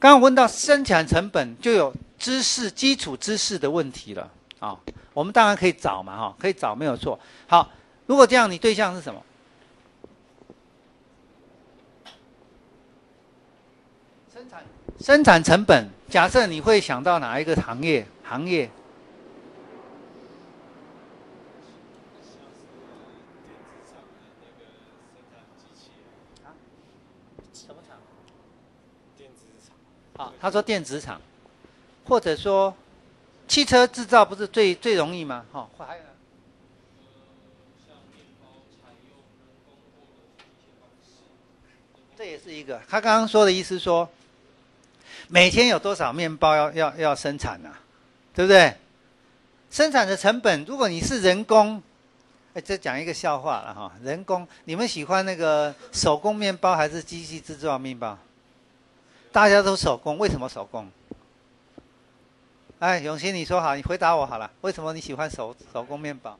刚刚问到生产成本，就有基础知识的问题了啊。我们当然可以找嘛，哈，可以找没有错。好，如果这样，你对象是什么？生产成本，假设你会想到哪一个行业？什么厂？ 电子厂。 好，他说电子厂，或者说汽车制造不是最容易吗？哈，还有呢？ 像面包采用人工或者机械方式。 这也是一个。他刚刚说的意思说，每天有多少面包要生产啊？对不对？生产的成本，如果你是人工，哎，这讲一个笑话了哈。人工，你们喜欢那个手工面包还是机器制造面包？大家都手工，为什么手工？哎，永新，你说好，你回答我好了。为什么你喜欢手工面包？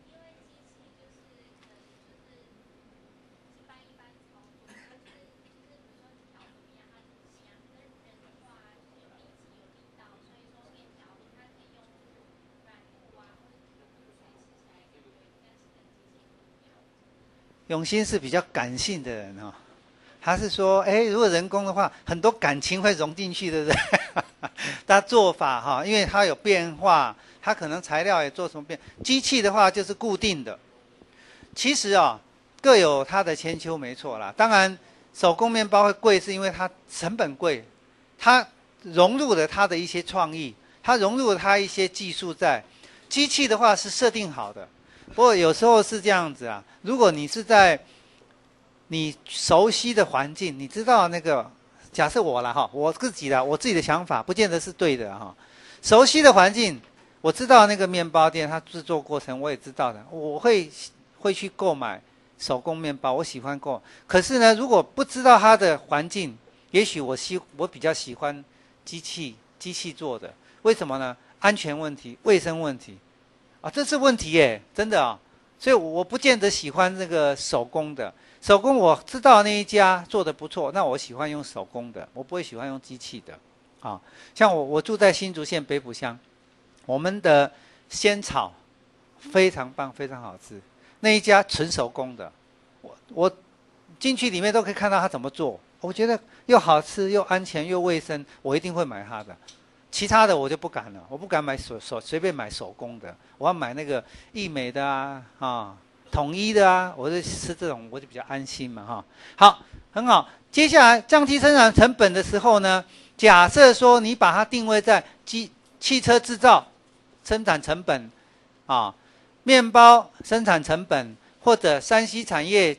永新是比较感性的人哈、哦，他是说，哎，如果人工的话，很多感情会融进去，对不对？他做法哈，因为它有变化，它可能材料也做什么变。机器的话就是固定的。其实啊、哦，各有它的千秋，没错啦。当然，手工面包会贵，是因为它成本贵，它融入了它的一些创意，它融入了它一些技术在。机器的话是设定好的。不过有时候是这样子啊，如果你是在你熟悉的环境，你知道那个，假设我啦哈，我自己的想法，不见得是对的哈。熟悉的环境，我知道那个面包店它制作过程，我也知道的，我会去购买手工面包，我喜欢购。可是呢，如果不知道它的环境，也许我比较喜欢机器做的，为什么呢？安全问题、卫生问题。啊，这是问题耶，真的啊，所以我不见得喜欢那个手工的。手工我知道那一家做的不错，那我喜欢用手工的，我不会喜欢用机器的。啊，像我住在新竹县北埔乡，我们的仙草非常棒，非常好吃。那一家纯手工的，我进去里面都可以看到他怎么做，我觉得又好吃又安全又卫生，我一定会买它的。其他的我就不敢了，我不敢买随便买手工的，我要买那个益美的统一的啊，我就吃这种，我就比较安心嘛哈。好，很好。接下来降低生产成本的时候呢，假设说你把它定位在汽车制造生产成本啊，面包生产成本，或者3C 产业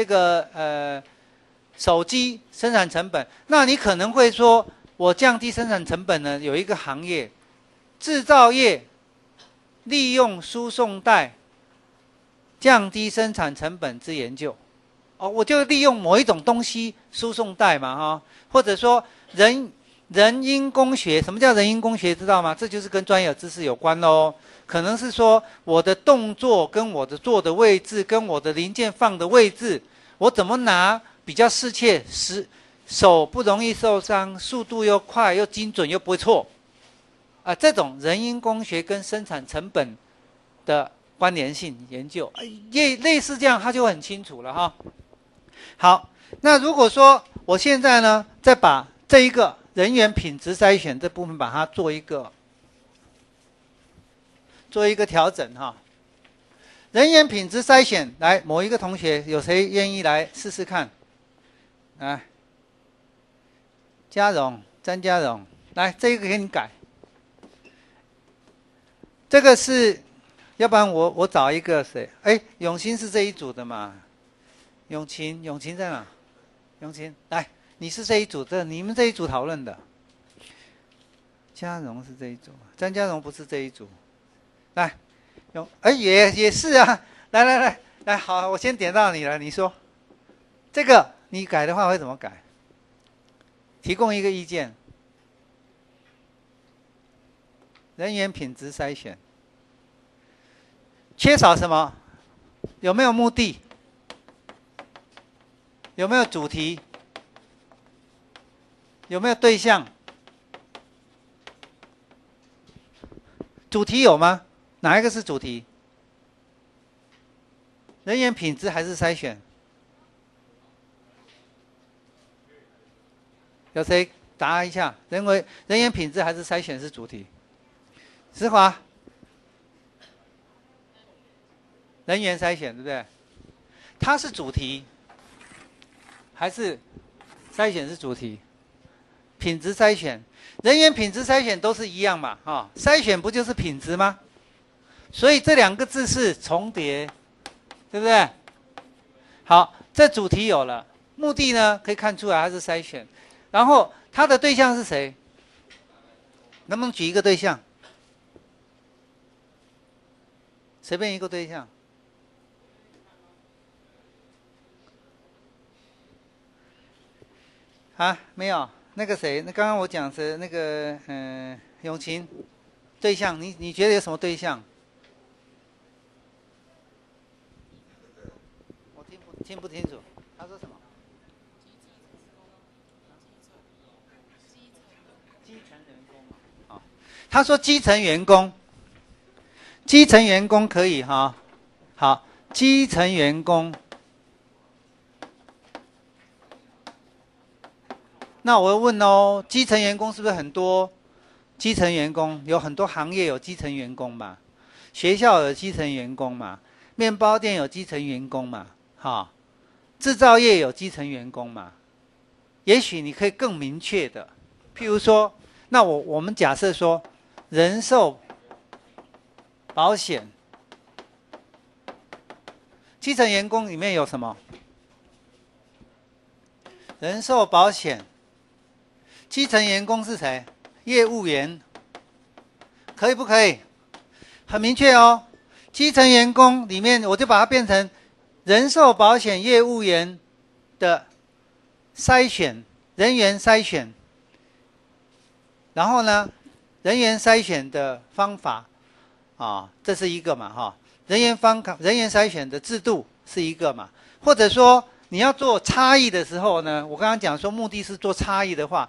手机生产成本，那你可能会说，我降低生产成本呢，有一个行业，制造业利用输送带降低生产成本之研究。哦，我就利用某一种东西输送带嘛，哈，或者说人因工学。什么叫人因工学？知道吗？这就是跟专业知识有关喽。可能是说我的动作跟我的坐的位置，跟我的零件放的位置，我怎么拿比较适切，手不容易受伤，速度又快又精准又不会错。这种人因工学跟生产成本的关联性研究，类似这样，它就很清楚了哈。好，那如果说我现在呢，再把这一个人员品质筛选这部分，把它做一个调整哈。人员品质筛选，来，某一个同学有谁愿意来试试看？来，詹家荣，来，这个给你改。这个是，要不然我找一个谁？哎，永新是这一组的嘛？永琴在哪？永琴，来，你是这一组的，你们这一组讨论的。嘉荣是这一组，詹家荣不是这一组。来，也是啊，来，好，我先点到你了，你说，这个你改的话会怎么改？提供一个意见。人员品质筛选，缺少什么？有没有目的？有没有主题？有没有对象？ 主题有吗？哪一个是主题？人员品质还是筛选？有谁答一下？人员品质还是筛选是主题？石华，人员筛选对不对？它是主题，还是筛选是主题？品质筛选，人员品质筛选都是一样嘛？筛选不就是品质吗？所以这两个字是重叠，对不对？好，这主题有了，目的呢可以看出来它是筛选，然后它的对象是谁？能不能举一个对象？随便一个对象。啊，没有，那个谁，那刚刚我讲是那个永琴，对象，你觉得有什么对象？我听不清楚，他说什么？基层员工啊，他说基层员工，基层员工可以哈，好，基层员工。那我问哦，基层员工是不是很多？基层员工有很多行业有基层员工嘛，学校有基层员工嘛，面包店有基层员工嘛，制造业有基层员工嘛。也许你可以更明确的，譬如说，那我们假设说，人寿保险基层员工里面有什么？人寿保险。基层员工是谁？业务员，可以不可以？很明确哦。基层员工里面，我就把它变成人寿保险业务员的筛选人员筛选，然后呢，人员筛选的方法这是一个嘛人员筛选的制度是一个嘛，或者说你要做差异的时候呢，我刚刚讲说目的是做差异的话。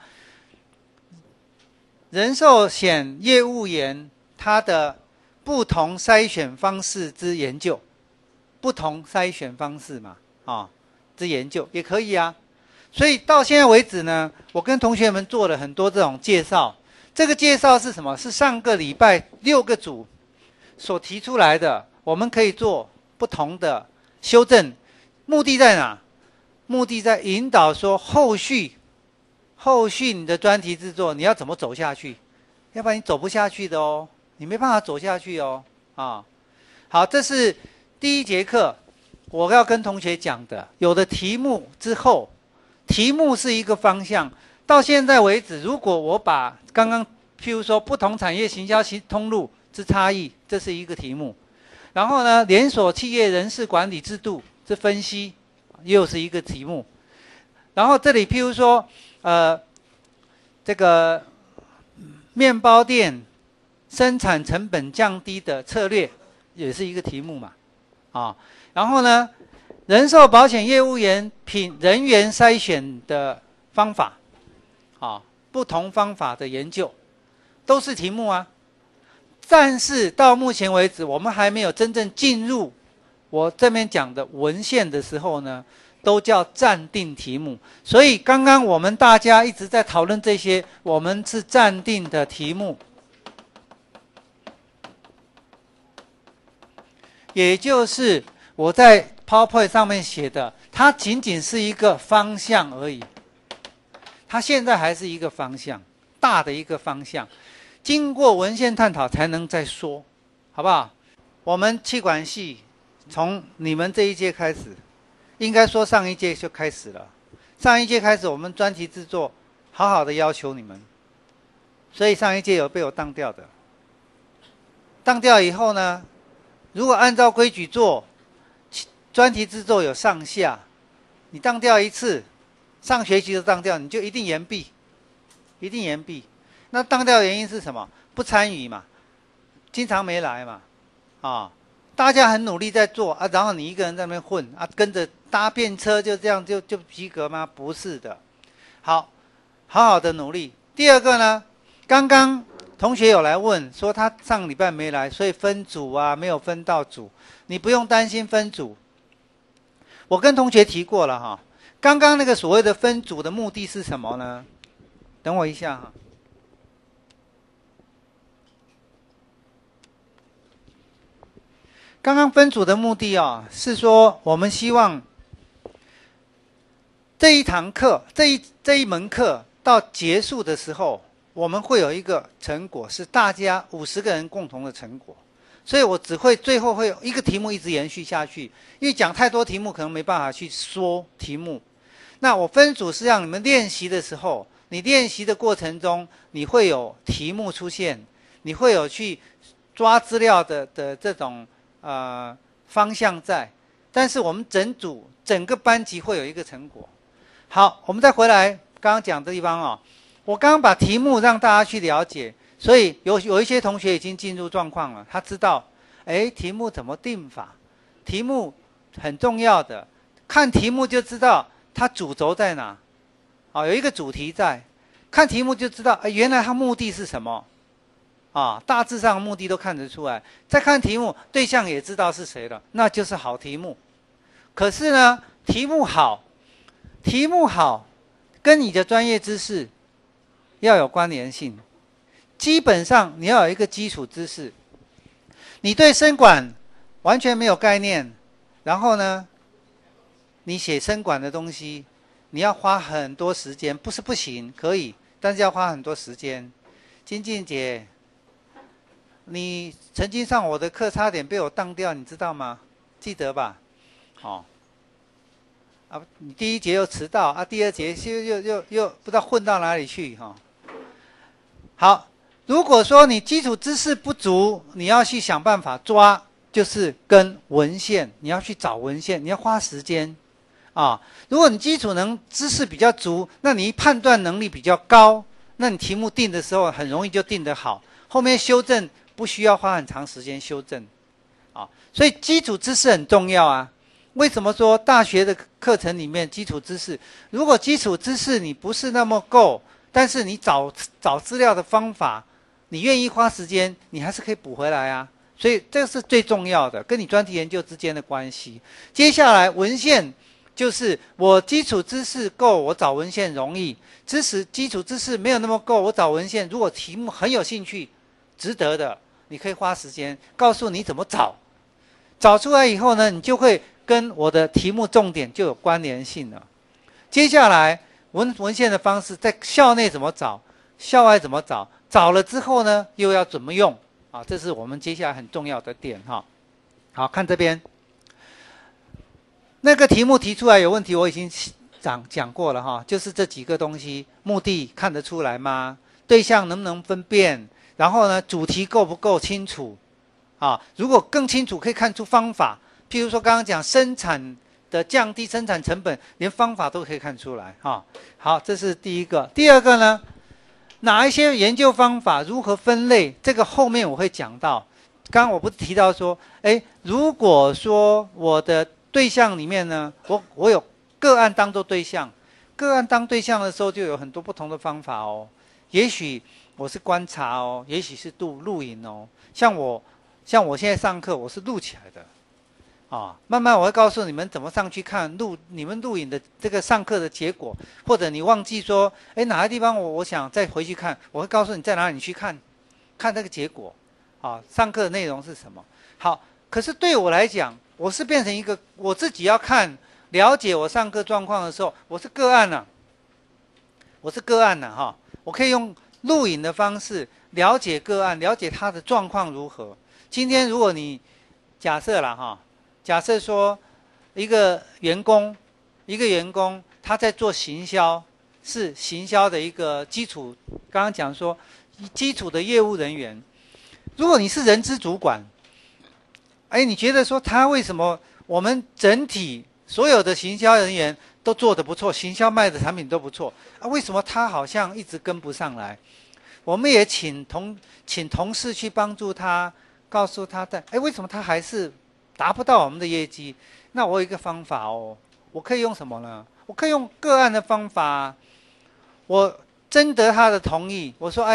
人寿险业务员他的不同筛选方式之研究，不同筛选方式嘛，之研究也可以啊。所以到现在为止呢，我跟同学们做了很多这种介绍。这个介绍是什么？是上个礼拜6个组所提出来的，我们可以做不同的修正。目的在哪？目的在引导说后续你的专题制作你要怎么走下去，要不然你走不下去的哦，你没办法走下去哦。好，这是第一节课我要跟同学讲的。有的题目之后，题目是一个方向。到现在为止，如果我把刚刚譬如说不同产业行销通路之差异，这是一个题目。然后呢，连锁企业人事管理制度之分析，又是一个题目。然后这里譬如说这个面包店生产成本降低的策略也是一个题目嘛，然后呢，人寿保险业务员人员筛选的方法，不同方法的研究都是题目啊。但是到目前为止，我们还没有真正进入我这边讲的文献的时候呢，都叫暂定题目。所以刚刚我们大家一直在讨论这些，我们是暂定的题目，也就是我在 PowerPoint 上面写的，它仅仅是一个方向而已。它现在还是一个方向，大的一个方向，经过文献探讨才能再说，好不好？我们企管系从你们这一届开始，应该说上一届就开始了。上一届开始，我们专题制作好好的要求你们，所以上一届有被我当掉的。当掉以后呢，如果按照规矩做，专题制作有上下，你当掉一次，上学期就当掉，你就一定延毕，一定延毕。那当掉的原因是什么？不参与嘛，经常没来嘛，大家很努力在做然后你一个人在那边混跟着搭便车就这样就及格吗？不是的。好好的努力。第二个呢，刚刚同学有来问说他上礼拜没来，所以分组啊没有分到组，你不用担心分组。我跟同学提过了哈，刚刚那个所谓的分组的目的是什么呢？等我一下哈。刚刚分组的目的啊，是说我们希望这一堂课，这一门课到结束的时候，我们会有一个成果，是大家50个人共同的成果。所以我只会最后会有一个题目一直延续下去，因为讲太多题目可能没办法去说题目。那我分组是让你们练习的时候，你练习的过程中，你会有题目出现，你会有去抓资料的这种方向在。但是我们整个班级会有一个成果。好，我们再回来刚刚讲的地方哦，我刚刚把题目让大家去了解。所以有一些同学已经进入状况了，他知道，题目怎么定法？题目很重要的，看题目就知道它主轴在哪，有一个主题在，看题目就知道，原来它目的是什么，大致上目的都看得出来。再看题目，对象也知道是谁了，那就是好题目。可是呢，题目好跟你的专业知识要有关联性。基本上你要有一个基础知识，你对生管完全没有概念，然后呢，你写生管的东西，你要花很多时间，不是不行，可以，但是要花很多时间。金静姐，你曾经上我的课，差点被我当掉，你知道吗？记得吧？你第一节又迟到第二节又不知道混到哪里去好。如果说你基础知识不足，你要去想办法抓，就是跟文献，你要去找文献，你要花时间如果你基础知识比较足，那你判断能力比较高，那你题目定的时候很容易就定得好，后面修正不需要花很长时间修正所以基础知识很重要啊。为什么说大学的课程里面基础知识，如果基础知识你不是那么够，但是你找资料的方法，你愿意花时间，你还是可以补回来啊。所以这个是最重要的，跟你专题研究之间的关系。接下来文献就是我基础知识够，我找文献容易；基础知识没有那么够，我找文献，如果题目很有兴趣，值得的，你可以花时间告诉你怎么找。找出来以后呢，你就会跟我的题目重点就有关联性了。接下来文献的方式，在校内怎么找，校外怎么找，找了之后呢，又要怎么用这是我们接下来很重要的点好，看这边那个题目提出来有问题，我已经讲过了就是这几个东西，目的看得出来吗？对象能不能分辨？然后呢，主题够不够清楚如果更清楚，可以看出方法。譬如说刚刚讲生产的降低生产成本，连方法都可以看出来好，这是第一个。第二个呢，哪一些研究方法如何分类，这个后面我会讲到。刚刚我不是提到说如果说我的对象里面呢，我有个案当做对象，个案当对象的时候就有很多不同的方法也许我是观察也许是录影像我现在上课，我是录起来的慢慢我会告诉你们怎么上去看你们录影的这个上课的结果，或者你忘记说哪个地方我想再回去看，我会告诉你在哪里去看那个结果上课的内容是什么。好，可是对我来讲，我是变成一个我自己要看了解我上课状况的时候，我是个案了我可以用录影的方式了解个案，了解他的状况如何。今天如果你假设说一个员工他在做行销，是行销的一个基础，刚刚讲说基础的业务人员。如果你是人资主管，你觉得说他为什么我们整体所有的行销人员都做得不错，行销卖的产品都不错为什么他好像一直跟不上来？我们也请同事去帮助他，告诉他为什么他还是达不到我们的业绩。那我有一个方法我可以用什么呢？我可以用个案的方法，我征得他的同意，我说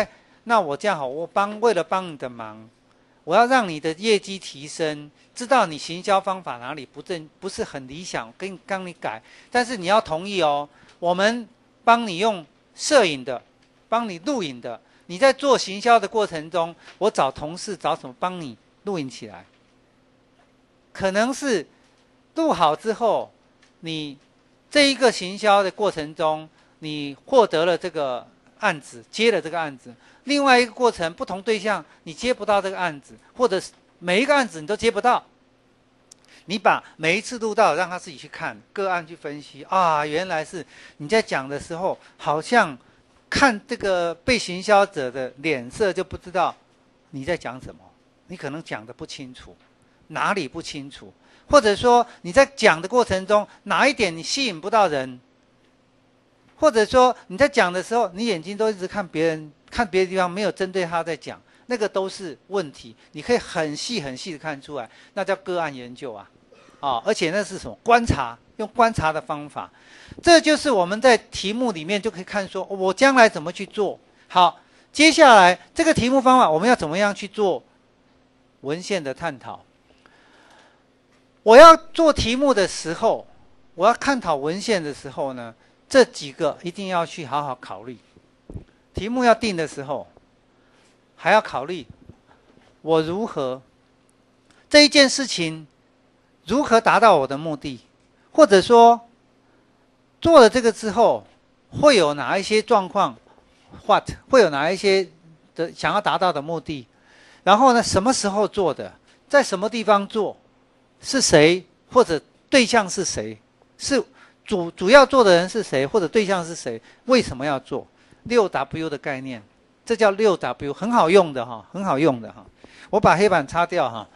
那我这样好，为了帮你的忙，我要让你的业绩提升，知道你行销方法哪里不是很理想，跟你改，但是你要同意哦，我们帮你用摄影的，帮你录影的，你在做行销的过程中，我找同事找什么帮你录影起来，可能是录好之后，你这一个行销的过程中，你获得了这个案子，接了这个案子。另外一个过程，不同对象你接不到这个案子，或者是每一个案子你都接不到，你把每一次录到，让他自己去看个案去分析啊，原来是你在讲的时候，好像看这个被行销者的脸色就不知道你在讲什么，你可能讲得不清楚，哪里不清楚，或者说你在讲的过程中哪一点你吸引不到人，或者说你在讲的时候，你眼睛都一直看别人，看别的地方，没有针对他在讲，那个都是问题。你可以很细很细的看出来，那叫个案研究啊，而且那是什么？观察，用观察的方法，这就是我们在题目里面就可以看说，我将来怎么去做。好，接下来这个题目方法我们要怎么样去做文献的探讨？我要做题目的时候，我要探讨文献的时候呢，这几个一定要去好好考虑。题目要定的时候，还要考虑我如何这一件事情如何达到我的目的，或者说做了这个之后会有哪一些状况 ，what 会有哪一些的想要达到的目的，然后呢，什么时候做的，在什么地方做，是谁或者对象是谁，是主要做的人是谁，或者对象是谁，为什么要做？6W 的概念，这叫6W， 很好用的哈，很好用的哈。我把黑板擦掉哈。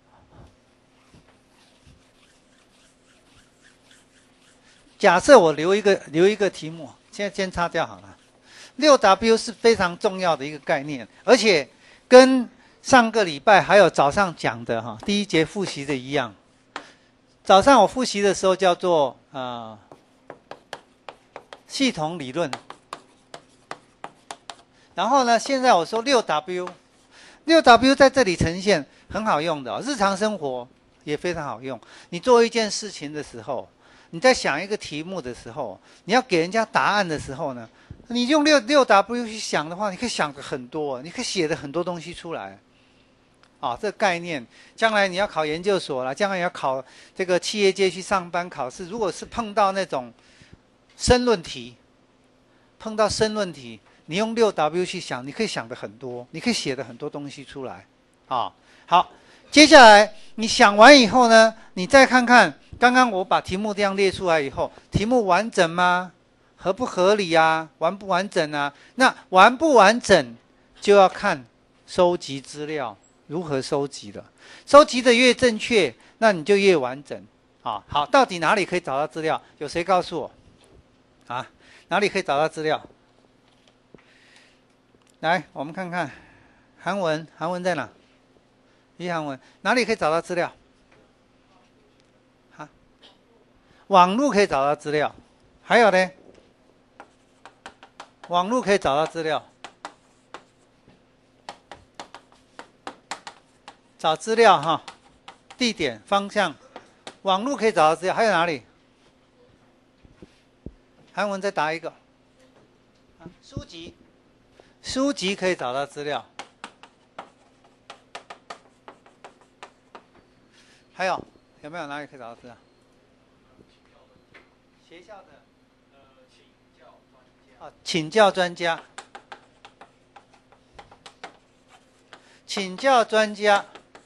假设我留一个题目，现在先擦掉好了。6W 是非常重要的一个概念，而且跟上个礼拜还有早上讲的哈第一节复习的一样。早上我复习的时候叫做系统理论，然后呢，现在我说6W 在这里呈现很好用的，日常生活也非常好用。你做一件事情的时候，你在想一个题目的时候，你要给人家答案的时候呢，你用6W 去想的话，你可以想的很多，你可以写的很多东西出来。这个概念，将来你要考研究所了，将来你要考这个企业界去上班考试，如果是碰到那种申论题，你用6W 去想，你可以想的很多，你可以写的很多东西出来。好，接下来你想完以后呢，你再看看刚刚我把题目这样列出来以后，题目完整吗？合不合理啊？完不完整啊？那完不完整就要看收集资料如何收集的，收集的越正确，那你就越完整。好，到底哪里可以找到资料？有谁告诉我？哪里可以找到资料？来，我们看看，韩文在哪？韩文哪里可以找到资料？网络可以找到资料，还有呢？网络可以找到资料，找资料哈，地点、方向，网络可以找到资料，还有哪里？韩文再答一个。书籍可以找到资料，还有没有哪里可以找到资料？学校的请教专家，请教专家。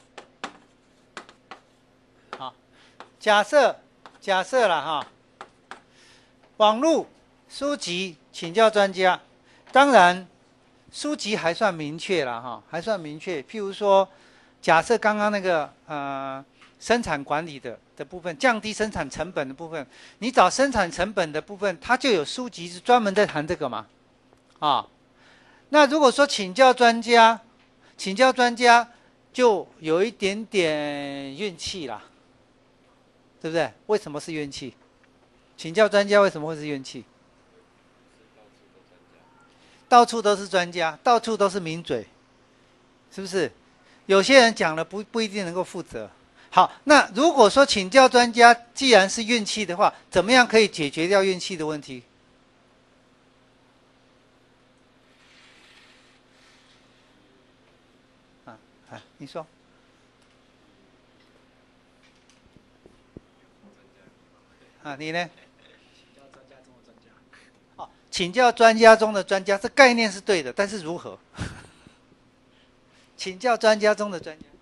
好，假设了哈，网络、书籍、请教专家，当然书籍还算明确了哈，还算明确。譬如说，假设刚刚那个生产管理的部分，降低生产成本的部分，你找生产成本的部分，它就有书籍是专门在谈这个嘛，那如果说请教专家就有一点点运气啦，对不对？为什么是运气？请教专家为什么会是运气？ 到处都是专家，到处都是名嘴，是不是？有些人讲了不一定能够负责。好，那如果说请教专家，既然是运气的话，怎么样可以解决掉运气的问题？你说。你呢？请教专家中的专家，这概念是对的，但是如何？请教专家中的专家。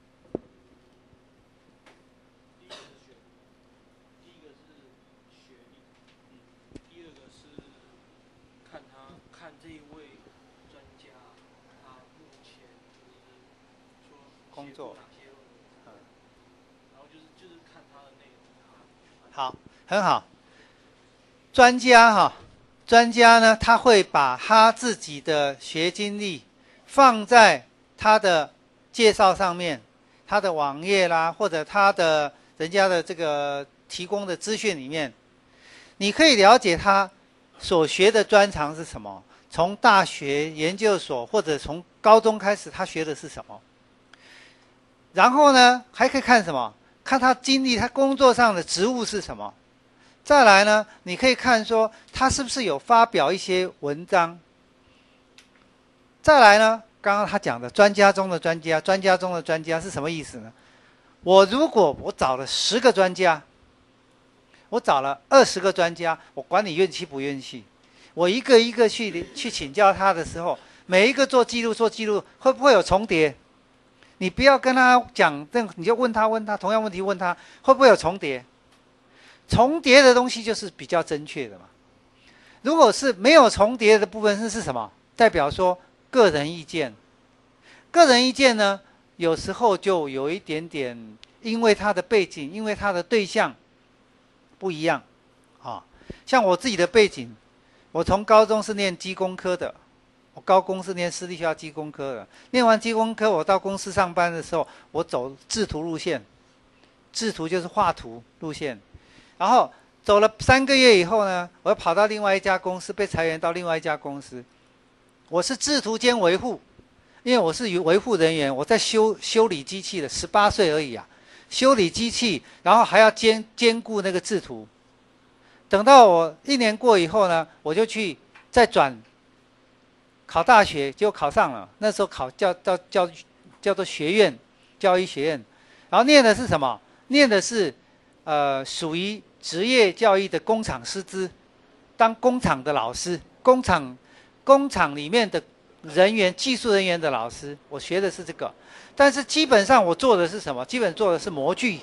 第一个是学历，第二个是看这一位专家他目前就是说工作哪些论文，然后就是看他的内容。 好，很好。专家呢，他会把他自己的学经历放在他的介绍上面，他的网页啦，或者他的人家的这个提供的资讯里面，你可以了解他所学的专长是什么，从大学、研究所或者从高中开始他学的是什么。然后呢，还可以看什么？看他经历他工作上的职务是什么。再来呢，你可以看说他是不是有发表一些文章。再来呢，刚刚他讲的专家中的专家，专家中的专家是什么意思呢？如果我找了10个专家，我找了20个专家，我管你运气不运气，我一个一个去请教他的时候，每一个做记录，会不会有重叠？你不要跟他讲，你就问他同样问题问他，会不会有重叠？重叠的东西就是比较正确的嘛。如果是没有重叠的部分是什么？代表说个人意见。个人意见呢，有时候就有一点点，因为他的背景，因为他的对象不一样像我自己的背景，我从高中是念机工科的，我高工是念私立学校机工科的。念完机工科，我到公司上班的时候，我走制图路线，制图就是画图路线。然后走了3个月以后呢，我又跑到另外一家公司，被裁员到另外一家公司。我是制图兼维护，因为我是维护人员，我在修理机器的，18岁而已修理机器，然后还要兼顾那个制图。等到我1年过以后呢，我就去再转考大学，结果考上了。那时候考叫做学院，教育学院，然后念的是什么？念的是属于职业教育的工厂师资，当工厂的老师，工厂里面的人员，技术人员的老师，我学的是这个。但是基本上我做的是什么？基本做的是模具。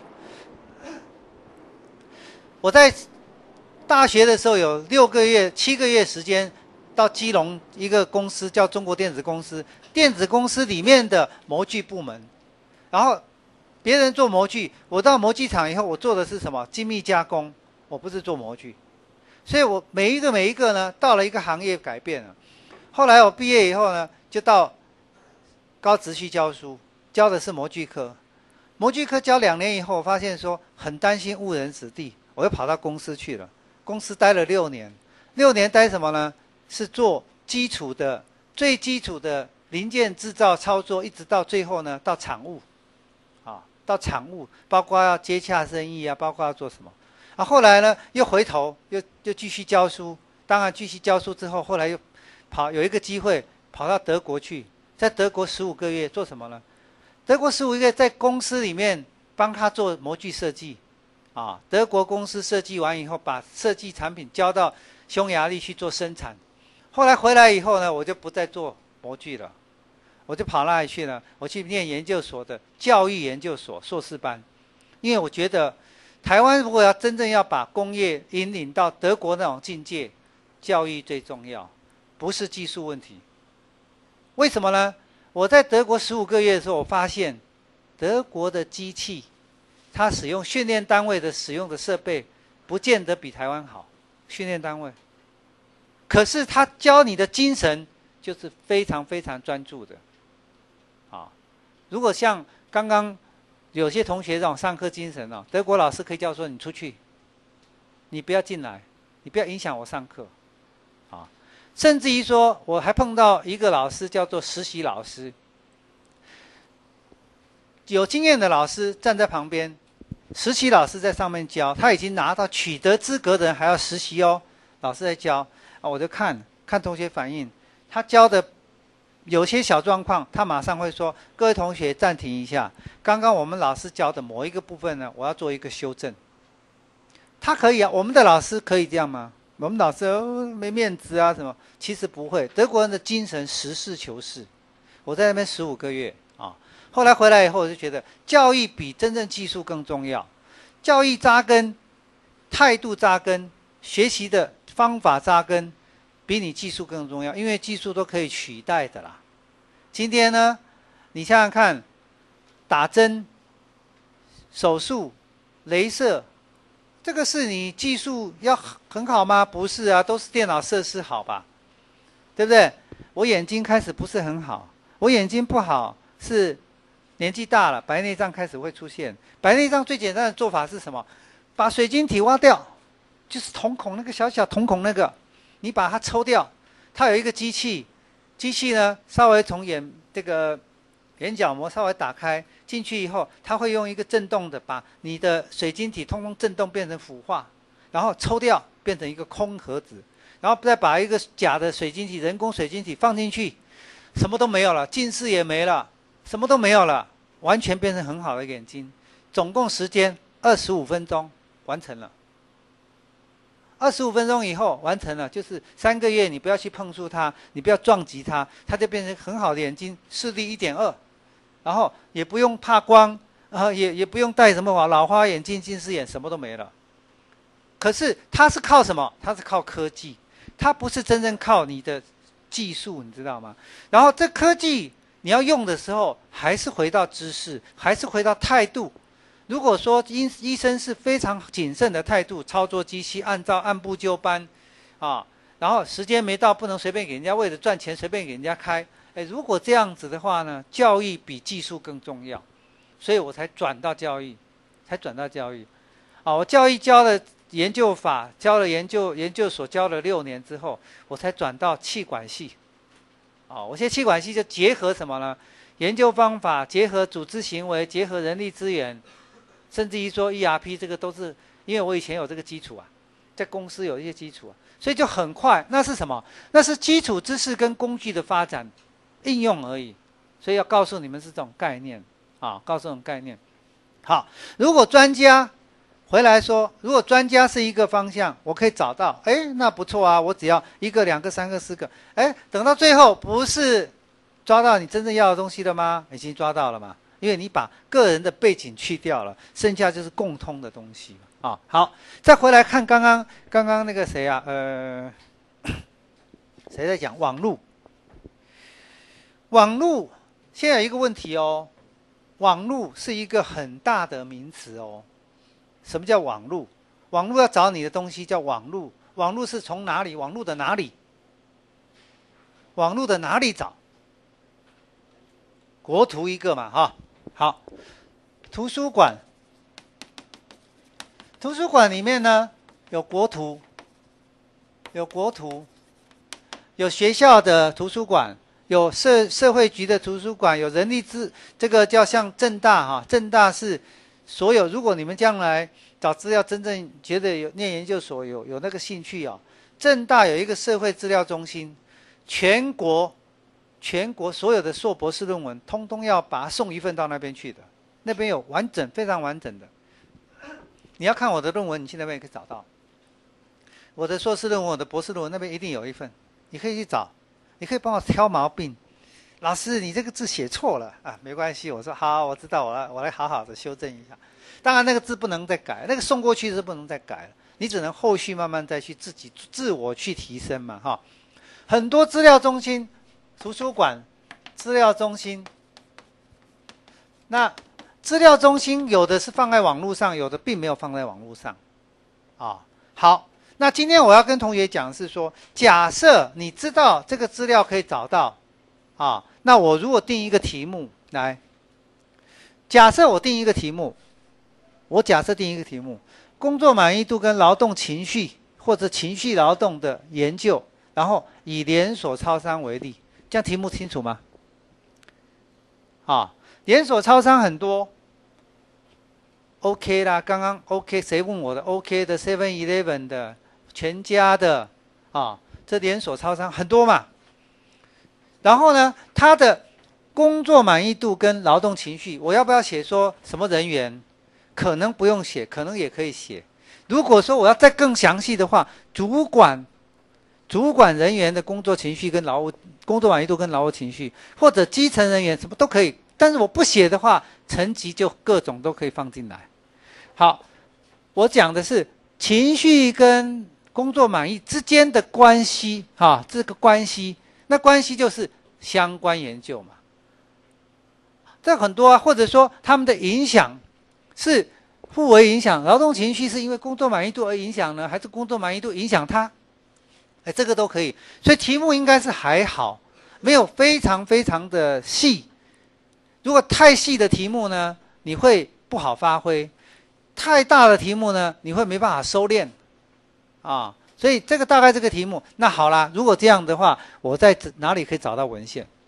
我在大学的时候有6个月、7个月时间到基隆一个公司叫中国电子公司，电子公司里面的模具部门，然后别人做模具，我到模具厂以后，我做的是什么？精密加工，我不是做模具。所以我每一个呢，到了一个行业改变了。后来我毕业以后呢，就到高职去教书，教的是模具科。模具科教2年以后，我发现说很担心误人子弟，我又跑到公司去了。公司待了6年，6年待什么呢？是做最基础的零件制造操作，一直到最后呢，到产物。到产物，包括要接洽生意包括要做什么。后来呢，又回头又继续教书。当然继续教书之后，后来又有一个机会跑到德国去，在德国15个月做什么呢？德国15个月在公司里面帮他做模具设计。德国公司设计完以后，把设计产品交到匈牙利去做生产。后来回来以后呢，我就不再做模具了。我就跑那里去了，我去念研究所的教育研究所硕士班，因为我觉得台湾如果要真正要把工业引领到德国那种境界，教育最重要，不是技术问题。为什么呢？我在德国15个月的时候，我发现德国的机器，它使用训练单位的使用的设备，不见得比台湾好。训练单位，可是他教你的精神就是非常非常专注的。如果像刚刚有些同学这种上课精神德国老师可以叫说你出去，你不要进来，你不要影响我上课。 甚至于说，我还碰到一个老师叫做实习老师，有经验的老师站在旁边，实习老师在上面教，他已经拿到取得资格的人还要实习哦，老师在教啊，我就看同学反应，他教的有些小状况，他马上会说：“各位同学暂停一下，刚刚我们老师教的某一个部分呢，我要做一个修正。”他可以啊，我们的老师可以这样吗？我们老师没面子啊什么？其实不会，德国人的精神实事求是。我在那边15个月啊，后来回来以后，我就觉得教育比真正技术更重要。教育扎根，态度扎根，学习的方法扎根，比你技术更重要，因为技术都可以取代的啦。今天呢，你想想看，打针、手术、雷射。这个是你技术要很好吗？不是啊，都是电脑设施好吧，对不对？我眼睛开始不是很好，我眼睛不好是年纪大了，白内障开始会出现。白内障最简单的做法是什么？把水晶体挖掉，就是瞳孔那个小小瞳孔那个，你把它抽掉。它有一个机器，机器呢稍微从这个眼角膜稍微打开。进去以后，它会用一个震动的把你的水晶体通通震动变成腐化，然后抽掉变成一个空盒子，然后再把一个假的水晶体、人工水晶体放进去，什么都没有了，近视也没了，什么都没有了，完全变成很好的眼睛。总共时间25分钟完成了。25分钟以后完成了，就是3个月，你不要去碰触它，你不要撞击它，它就变成很好的眼睛，视力1.2。然后也不用怕光，也不用戴什么老花眼镜、近视眼，什么都没了。可是它是靠什么？它是靠科技，它不是真正靠你的技术，你知道吗？然后这科技你要用的时候，还是回到知识，还是回到态度。如果说医生是非常谨慎的态度，操作机器按部就班，然后时间没到不能随便给人家，为了赚钱随便给人家开。如果这样子的话呢，教育比技术更重要，所以我才转到教育，我教育教了研究法，教了研究所，教了6年之后，我才转到企管系。我现在企管系就结合什么呢？研究方法，结合组织行为，结合人力资源，甚至于说 ERP， 这个都是因为我以前有这个基础啊，在公司有一些基础啊，所以就很快。那是什么？那是基础知识跟工具的发展。应用而已，所以要告诉你们是这种概念告诉这种概念。好，如果专家回来说，如果专家是一个方向，我可以找到，那不错啊，我只要1个、2个、3个、4个，等到最后不是抓到你真正要的东西了吗？已经抓到了嘛，因为你把个人的背景去掉了，剩下就是共通的东西好，再回来看刚刚那个谁啊，谁在讲网路？网路现在有一个问题哦，网路是一个很大的名词哦。什么叫网路？网路要找你的东西叫网路，网路是从哪里？网路的哪里？网路的哪里找？国图一个嘛，好，图书馆里面呢有国图，有学校的图书馆。有社会局的图书馆，有人力这个叫像政大政大是所有，如果你们将来找资料，真正觉得有念研究所有那个兴趣政大有一个社会资料中心，全国所有的硕博士论文，通通要把它送一份到那边去的，那边有非常完整的。你要看我的论文，你去那边也可以找到。我的硕士论文、我的博士论文那边一定有一份，你可以去找。你可以帮我挑毛病，老师你这个字写错了没关系，我说好，我知道，我来好好的修正一下。当然那个字不能再改，那个送过去是不能再改了，你只能后续慢慢再去自我去提升嘛很多资料中心、图书馆、资料中心，那资料中心有的是放在网络上，有的并没有放在网络上好。那今天我要跟同学讲的是说，假设你知道这个资料可以找到那我如果定一个题目来，假设我定一个题目，工作满意度跟劳动情绪或者情绪劳动的研究然后以连锁超商为例，这样题目清楚吗？啊，连锁超商很多 ，OK 啦，刚刚 OK， 谁问我的 ？OK 的 7-Eleven 的，全家的，啊，这连锁超商很多嘛。然后呢，他的工作满意度跟劳动情绪，我要不要写说什么人员？可能不用写，可能也可以写。如果说我要再更详细的话，主管人员的工作情绪跟工作满意度跟劳务情绪，或者基层人员什么都可以。但是我不写的话，层级就各种都可以放进来。好，我讲的是情绪跟工作满意之间的关系，这个关系，那关系就是相关研究嘛。这很多啊，或者说他们的影响是互为影响，劳动情绪是因为工作满意度而影响呢，还是工作满意度影响他？这个都可以。所以题目应该是还好，没有非常非常的细。如果太细的题目呢，你会不好发挥；太大的题目呢，你会没办法收敛啊。所以这个大概这个题目，那好啦，如果这样的话，我在哪里可以找到文献？